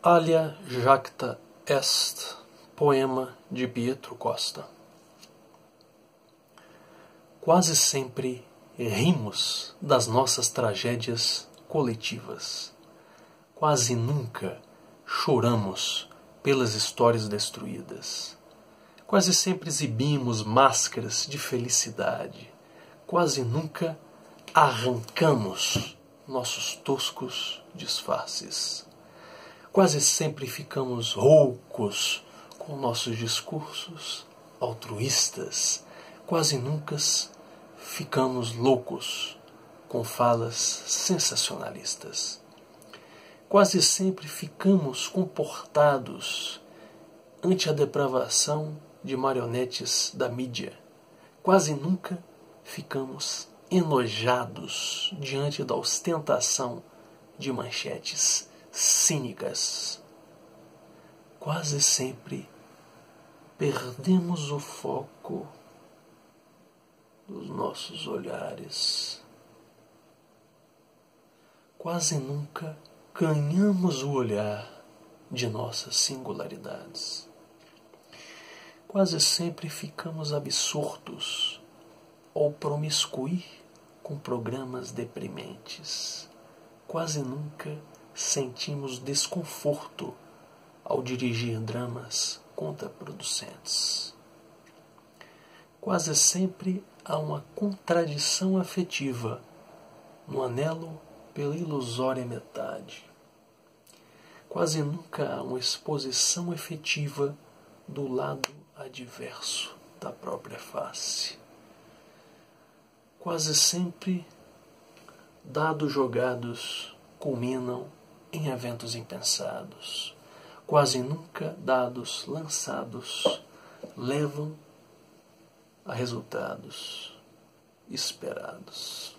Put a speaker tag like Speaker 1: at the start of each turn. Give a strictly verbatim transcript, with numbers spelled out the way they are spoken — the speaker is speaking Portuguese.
Speaker 1: Alia jacta est, poema de Pietro Costa. Quase sempre rimos das nossas tragédias coletivas. Quase nunca choramos pelas histórias destruídas. Quase sempre exibimos máscaras de felicidade. Quase nunca arrancamos nossos toscos disfarces. Quase sempre ficamos roucos com nossos discursos altruístas. Quase nunca ficamos loucos com falas sensacionalistas. Quase sempre ficamos comportados ante a depravação de marionetes da mídia. Quase nunca ficamos enojados diante da ostentação de manchetes cínicas. Quase sempre perdemos o foco dos nossos olhares. Quase nunca ganhamos o olhar de nossas singularidades. Quase sempre ficamos absortos ou promiscuir com programas deprimentes. Quase nunca sentimos desconforto ao dirigir dramas contraproducentes. Quase sempre há uma contradição afetiva no anelo pela ilusória metade. Quase nunca há uma exposição efetiva do lado adverso da própria face. Quase sempre dados jogados culminam em eventos impensados. Quase nunca dados lançados levam a resultados esperados.